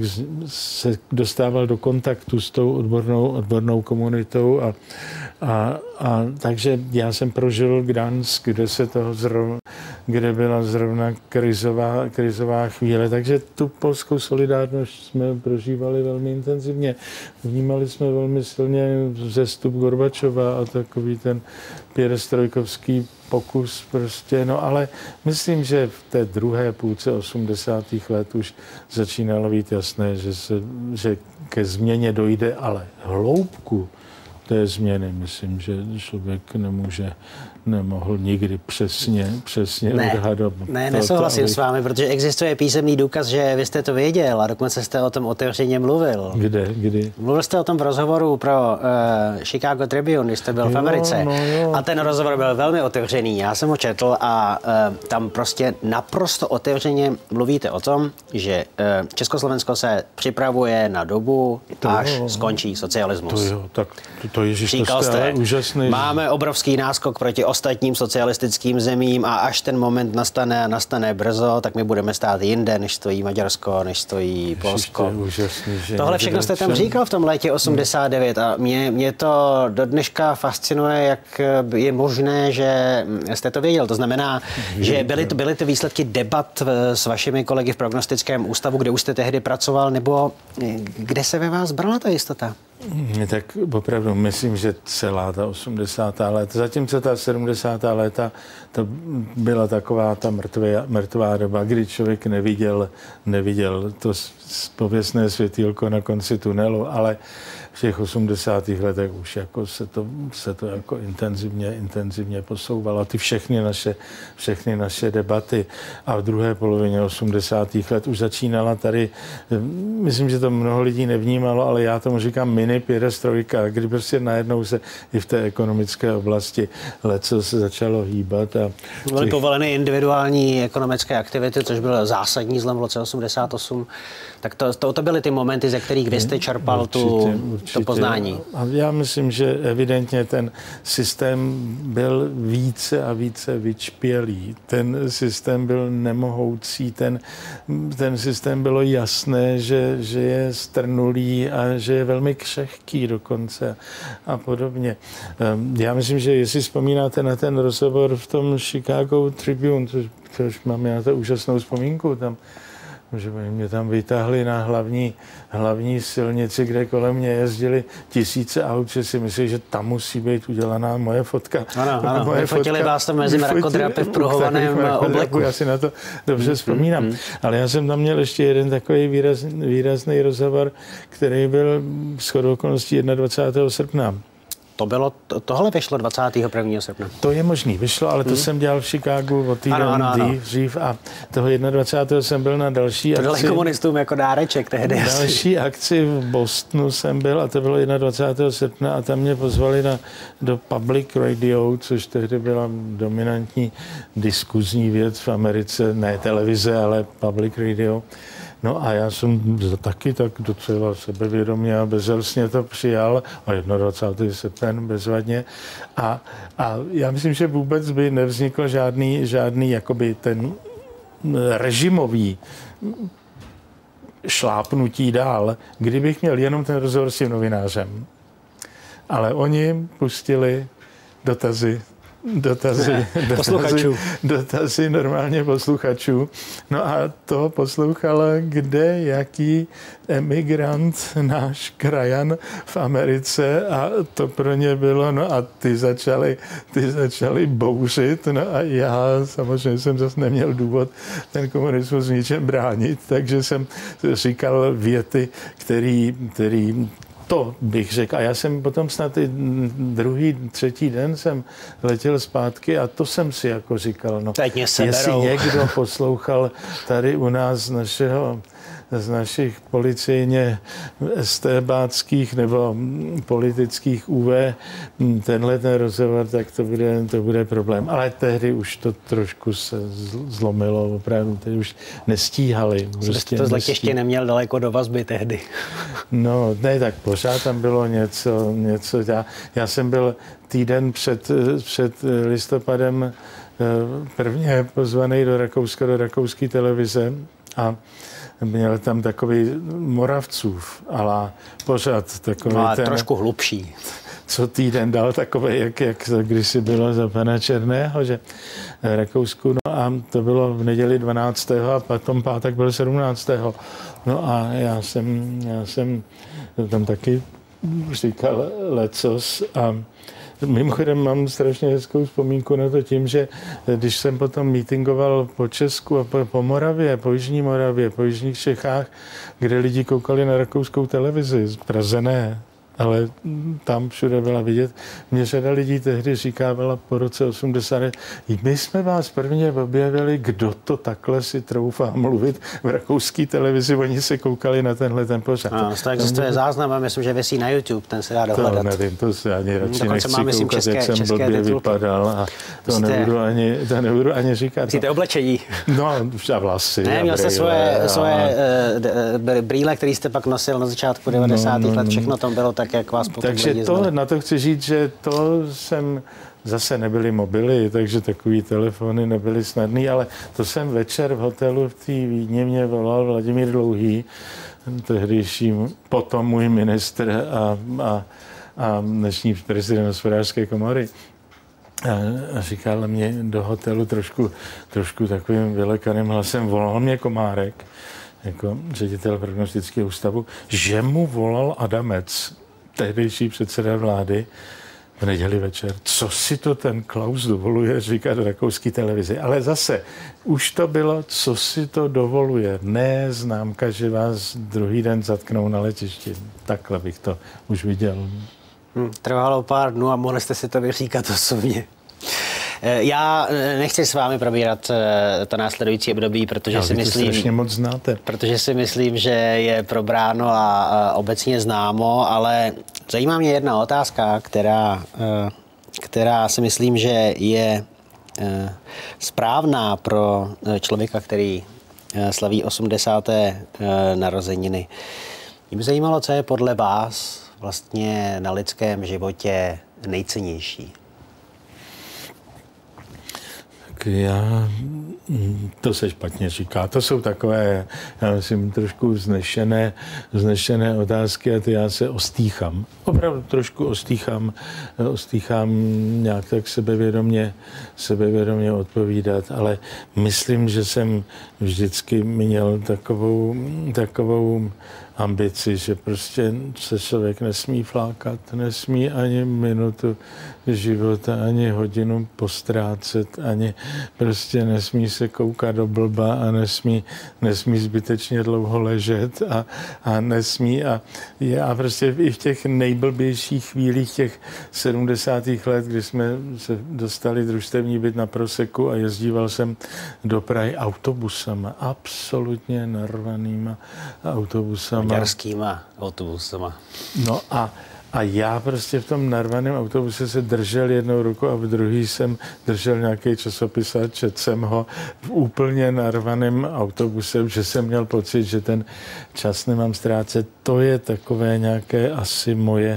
se dostával do kontaktu s tou odbornou, odbornou komunitou a, a, a takže já jsem prožil Gdansk, kde se toho zrovna, kde byla zrovna krizová, krizová chvíle, takže tu polskou solidárnost jsme prožívali velmi intenzivně. Vnímali jsme velmi silně vzestup Gorbačova a takový ten pěrestrojkovský pokus prostě, no ale myslím, že v té druhé půlce osmdesátých let už začínalo být jasné, že, se, že ke změně dojde, ale hloubku té změny, myslím, že člověk nemůže, nemohl nikdy přesně, přesně ne, odhadovat. Ne, nesouhlasím to, s vámi, protože existuje písemný důkaz, že vy jste to věděl a dokonce jste o tom otevřeně mluvil. Kde? Kdy? Mluvil jste o tom v rozhovoru pro uh, Chicago Tribune, když jste byl jo, v Americe. No, jo. A ten rozhovor byl velmi otevřený. Já jsem ho četl a uh, tam prostě naprosto otevřeně mluvíte o tom, že uh, Československo se připravuje na dobu, to až jo, skončí socialismus. To jo, tak to, to ježiš, Říkal to jste, úžasný. Máme obrovský náskok proti ostatním socialistickým zemím a až ten moment nastane a nastane brzo, tak my budeme stát jinde, než stojí Maďarsko, než stojí Polsko. Úžasný, že tohle všechno jste tam říkal v tom létě osmdesát devět a mě, mě to do dneška fascinuje, jak je možné, že jste to věděl. To znamená, že byly, byly ty výsledky debat s vašimi kolegy v prognostickém ústavu, kde už jste tehdy pracoval, nebo kde se ve vás brala ta jistota? Tak opravdu myslím, že celá ta osmdesátá léta, zatímco ta sedmdesátá léta, to byla taková ta mrtvá, mrtvá doba, kdy člověk neviděl, neviděl to pověstné světýlko na konci tunelu, ale v těch osmdesátých letech už jako se to, se to jako intenzivně, intenzivně posouvalo. Ty všechny naše, všechny naše debaty a v druhé polovině osmdesátých let už začínala tady, myslím, že to mnoho lidí nevnímalo, ale já tomu říkám mini pěrestrojka, kdy prostě najednou se i v té ekonomické oblasti leco se začalo hýbat. A byly povoleny individuální ekonomické aktivity, což byl zásadní zlom v roce osmdesát osm. Tak to, to, to byly ty momenty, ze kterých vy jste čerpal určitě, tu, určitě. to poznání. A já myslím, že evidentně ten systém byl více a více vyčpělý. Ten systém byl nemohoucí, ten, ten systém bylo jasné, že, že je strnulý a že je velmi křehký dokonce a podobně. Já myslím, že jestli vzpomínáte na ten rozhovor v tom Chicago Tribune, což, což mám já to úžasnou vzpomínku, tam že mě tam vytáhli na hlavní, hlavní silnici, kde kolem mě jezdili tisíce aut, že si myslí, že tam musí být udělaná moje fotka. Ano, ano, moje vyfotili fotka, vás tam mezi mrakodrapy v pruhovaném obleku. Já si na to dobře mm, vzpomínám. Mm. Ale já jsem tam měl ještě jeden takový výraz, výrazný rozhovor, který byl shodou okolností dvacátého prvního srpna to bylo, to, tohle vyšlo dvacátého prvního srpna. To je možný, vyšlo, ale to hmm. jsem dělal v Chicagu o týden dřív a toho dvacátého prvního jsem byl na další to akci. To komunistům jako dáreček tehdy. Další akci v Bostonu jsem byl a to bylo dvacátého prvního srpna a tam mě pozvali na, do Public Radio, což tehdy byla dominantní diskuzní věc v Americe, ne televize, ale Public Radio. No a já jsem taky tak docela sebevědomě a bezelstně to přijal a dvacátého prvního srpen bezvadně. A, a já myslím, že vůbec by nevznikl žádný, žádný jakoby ten režimový šlápnutí dál, kdybych měl jenom ten rozhovor s tím novinářem. Ale oni pustili dotazy Dotazy, dotazy, dotazy normálně posluchačů. No a to poslouchal, kde jaký emigrant, náš krajan v Americe a to pro ně bylo, no a ty začali, ty začali bouřit, no a já samozřejmě jsem zase neměl důvod ten komunismus v ničem bránit, takže jsem říkal věty, který, který to bych řekl. A já jsem potom snad i druhý, třetí den jsem letěl zpátky a to jsem si jako říkal, no, jestli někdo poslouchal tady u nás z našeho z našich policejně estébáckých nebo politických ú vé tenhle ten rozhovor, tak to bude, to bude problém. Ale tehdy už to trošku se zlomilo, opravdu, tehdy už nestíhali. Prostě to zletěště neměl daleko do vazby tehdy. No, ne, tak pořád tam bylo něco, něco. Já, já jsem byl týden před, před listopadem prvně pozvaný do Rakouska, do rakouské televize a měl tam takový Moravcův, ale pořád takový no, ten... trošku hlubší. Co týden dal takový, jak, jak to kdysi bylo za pana Černého, že v Rakousku, no a to bylo v neděli dvanáctého a potom pátek byl sedmnáctého No a já jsem, já jsem tam taky říkal lecos a mimochodem mám strašně hezkou vzpomínku na to tím, že když jsem potom mítingoval po Česku a po, po Moravě, po Jižní Moravě, po Jižních Čechách, kde lidi koukali na rakouskou televizi, z Praze ne, ale tam všude byla vidět. Mě řada lidí tehdy říkávala po roce osmdesát, my jsme vás prvně objevili, kdo to takhle si troufá mluvit v rakouské televizi, oni se koukali na tenhle ten pořad. No, to existuje záznam a myslím, že věsí na YouTube, ten se dá dohledat. To nevím, to se ani radši Dokonce nechci mám, myslím, koukat, české, jak jsem blbě vypadal a to Myslíte, nebudu ani, to nebudu ani říkat. Myslíte oblečení? No, a vlasy. Ne, měl jste svoje, a... svoje uh, brýle, které jste pak nosil na začátku devadesátých no, no, let, všechno tam bylo tak, jak vás potom takže to, na to chci říct, že to jsem, zase nebyly mobily, takže takový telefony nebyly snadný, ale to jsem večer v hotelu v té Vídni mě volal Vladimír Dlouhý, tehdejší potom můj ministr a, a, a dnešní prezident Hospodářské komory. A, a říkal mě do hotelu trošku, trošku takovým vylekaným hlasem, volal mě Komárek, jako ředitel prognostického ústavu, že mu volal Adamec, tehdejší předseda vlády, v neděli večer. Co si to ten Klaus dovoluje říkat v rakouské televizi? Ale zase, už to bylo, co si to dovoluje. Ne známka, že vás druhý den zatknou na letišti. Takhle bych to už viděl. Hmm, trvalo pár dnů a mohli jste si to vyříkat osobně. Já nechci s vámi probírat to následující období, protože si myslím, moc znáte. protože si myslím, že je probráno a obecně známo, ale zajímá mě jedna otázka, která, která si myslím, že je správná pro člověka, který slaví osmdesáté narozeniny. Mě by zajímalo, co je podle vás vlastně na lidském životě nejcennější. Já, to se špatně říká. To jsou takové, já myslím, trošku vznešené, vznešené otázky a ty já se ostýchám. Opravdu trošku ostýchám, ostýchám nějak tak sebevědomě, sebevědomě odpovídat, ale myslím, že jsem vždycky měl takovou, takovou ambici, že prostě se člověk nesmí flákat, nesmí ani minutu života, ani hodinu postrácet, ani prostě nesmí se koukat do blba a nesmí, nesmí zbytečně dlouho ležet a, a nesmí a já prostě i v těch nejblbějších chvílích těch sedmdesátých let, kdy jsme se dostali družstevní byt na Proseku a jezdíval jsem do Prahy autobusama, absolutně narvanýma autobusama. Maďarskýma autobusama. No a A já prostě v tom narvaném autobuse se držel jednou rukou a v druhý jsem držel nějaký časopis a četl jsem ho v úplně narvaném autobuse, že jsem měl pocit, že ten čas nemám ztrácet. To je takové nějaké asi moje,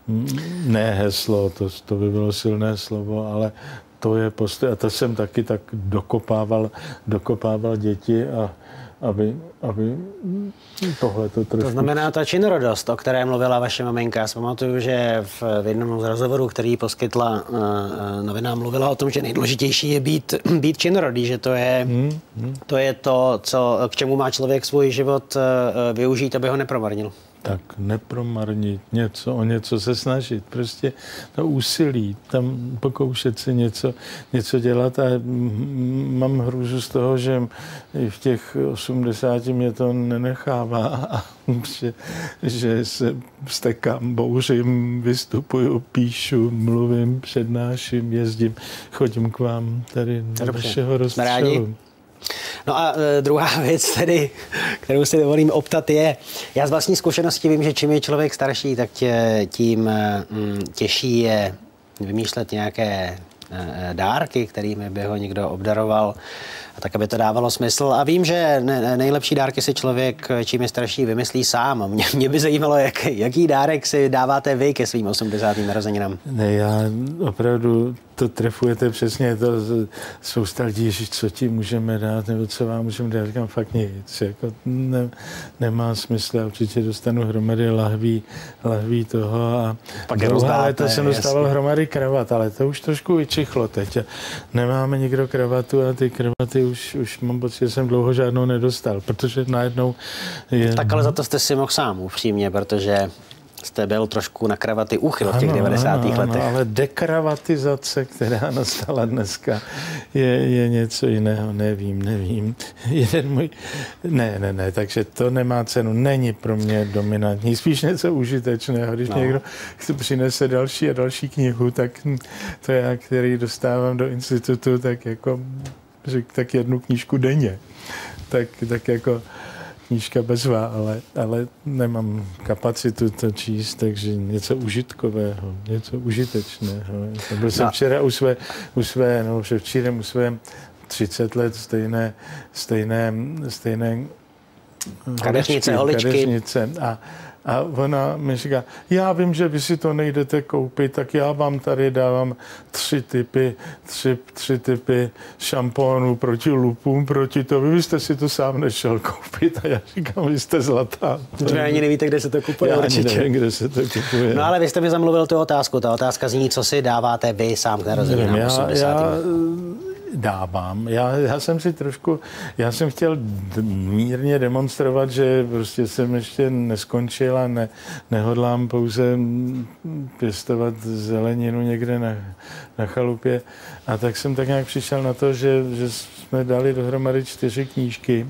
ne heslo, to, to by bylo silné slovo, ale to je postoj. A to jsem taky tak dokopával, dokopával děti a aby, aby tohle to trošku... To znamená ta činorodost, o které mluvila vaše maminka. Já si pamatuju, že v, v jednom z rozhovorů, který poskytla uh, novinám, mluvila o tom, že nejdůležitější je být, být činorodý, že to je, hmm, hmm. to je to, co, k čemu má člověk svůj život uh, využít, aby ho nepromarnil. Tak nepromarnit něco, o něco se snažit, prostě to úsilí, tam pokoušet si něco, něco dělat a mám hrůzu z toho, že v těch osmdesáti mě to nenechává a že, že se vztekám, bouřím, vystupuju, píšu, mluvím, přednáším, jezdím, chodím k vám tady do vašeho rozstřelu. No a e, druhá věc tedy, kterou si dovolím optat, je, já z vlastní zkušenosti vím, že čím je člověk starší, tak tě, tím mm, těžší je vymýšlet nějaké e, dárky, kterými by ho někdo obdaroval, tak aby to dávalo smysl. A vím, že ne, nejlepší dárky si člověk, čím je starší, vymyslí sám. Mě, mě by zajímalo, jak, jaký dárek si dáváte vy ke svým osmdesátým narozeninám. Ne, já opravdu to trefujete přesně, to spousta lidí, co ti můžeme dát, nebo co vám můžeme dát, říkám fakt nic, jako ne, nemá smysl, já určitě dostanu hromady lahví, lahví toho a pak dlouhá léta jsem dostával hromady kravat, ale to už trošku vyčichlo teď. Nemáme nikdo kravatu a ty kravaty už, už mám pocit, že jsem dlouho žádnou nedostal, protože najednou je... Tak ale za to jste si mohl sám, upřímně, protože jste byl trošku na kravaty úchyl v těch devadesátých ano, letech. Ano, ale dekravatizace, která nastala dneska, je, je něco jiného, nevím, nevím. Jeden můj... Ne, ne, ne, takže to nemá cenu, není pro mě dominantní, spíš něco užitečného. Když no. někdo přinese další a další knihu, tak to já, který dostávám do institutu, tak jako řekl, tak jednu knížku denně. Tak, tak jako knížka bezvá, ale, ale nemám kapacitu to číst, takže něco užitkového, něco užitečného. Byl jsem no. včera u své, u své, no včírem u své třicet let stejné, stejné, stejné kadeřnice, holičky. Kadeřnice a A ona mi říká, já vím, že vy si to nejdete koupit, tak já vám tady dávám tři typy, tři, tři typy šampónů proti lupům, proti to. Vy jste si to sám nešel koupit. A já říkám, vy jste zlatá. Vy ani nevíte, kde se to kupuje. Já určitě. ani nevím, kde se to kupuje. No ale vy jste mi zamluvil tu otázku. Ta otázka zní, co si dáváte vy sám k narozeninám osmdesátým. Dávám. Já, já jsem si trošku, já jsem chtěl mírně demonstrovat, že prostě jsem ještě neskončil a ne, nehodlám pouze pěstovat zeleninu někde na, na chalupě. A tak jsem tak nějak přišel na to, že, že jsme dali dohromady čtyři knížky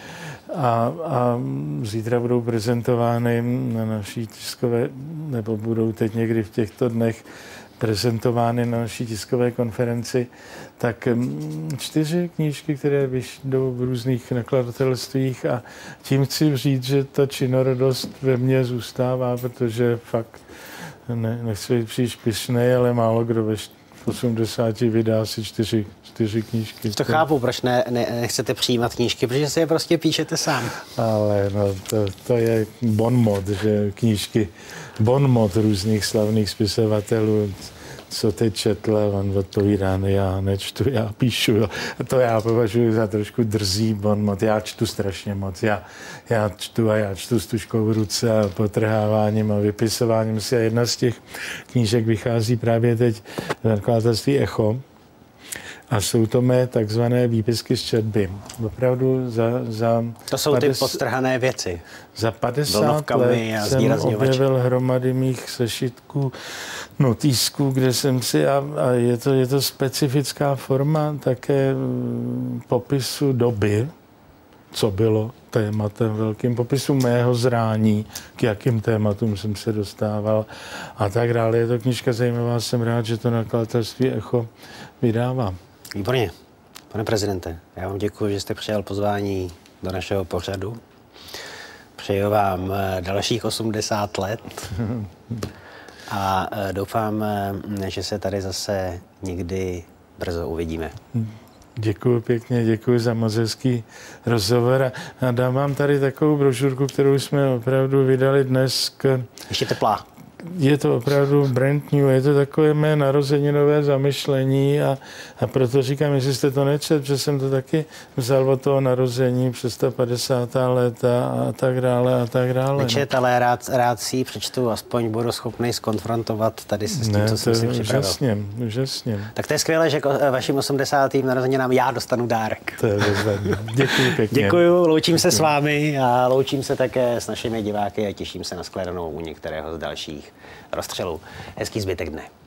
a, a zítra budou prezentovány na naší tiskové, nebo budou teď někdy v těchto dnech prezentovány na naší tiskové konferenci, tak čtyři knížky, které vyjdou v různých nakladatelstvích a tím chci říct, že ta činorodost ve mně zůstává, protože fakt ne, nechci být příliš pyšnej, ale málo kdo ve osmdesáti vydá si čtyři, čtyři knížky. To chápu, proč ne, ne, nechcete přijímat knížky, protože si je prostě píšete sám. Ale no, to, to je bonmot, že knížky, bonmot různých slavných spisovatelů, co teď četl, on odpovídá, ne, já nečtu, já píšu. Jo. To já považuji za trošku drzý bonmot. Já čtu strašně moc. Já, já čtu a já čtu s tužkou v ruce a potrháváním a vypisováním si. A jedna z těch knížek vychází právě teď v nakladatelství Echo. A jsou to mé takzvané výpisky z četby. Opravdu za, za to jsou padesát, ty podstrhané věci. Za padesát let jsem objevil hromady mých sešitků, notýsků, kde jsem si, a, a je, to, je to specifická forma také popisu doby, co bylo tématem velkým, popisu mého zrání, k jakým tématům jsem se dostával a tak dále. Je to knížka zajímavá, jsem rád, že to nakladatelství Echo vydává. Výborně. Pane prezidente, já vám děkuji, že jste přijal pozvání do našeho pořadu. Přeju vám dalších osmdesát let a doufám, že se tady zase někdy brzo uvidíme. Děkuji pěkně, děkuji za moc hezký rozhovor a dám vám tady takovou brožurku, kterou jsme opravdu vydali dnes k... Ještě teplá. Je to opravdu brand new, je to takové mé narozeninové zamyšlení a, a proto říkám, jestli jste to nečet, že jsem to taky vzal od toho narození přes ta padesátá léta a tak dále a tak dále. Nečet, ale rád, rád si ji přečtu, aspoň budu schopný skonfrontovat tady se s tím, ne, co jsem si připravil. Úžasně, úžasně. Tak to je skvělé, že k vašim osmdesátým narozeninám já dostanu dárek. To je bezvadné. Děkuji pěkně. Děkuju, loučím se s vámi a loučím se také s našimi diváky a těším se na shledanou u některého z dalších rozstřelů. Hezký zbytek dne.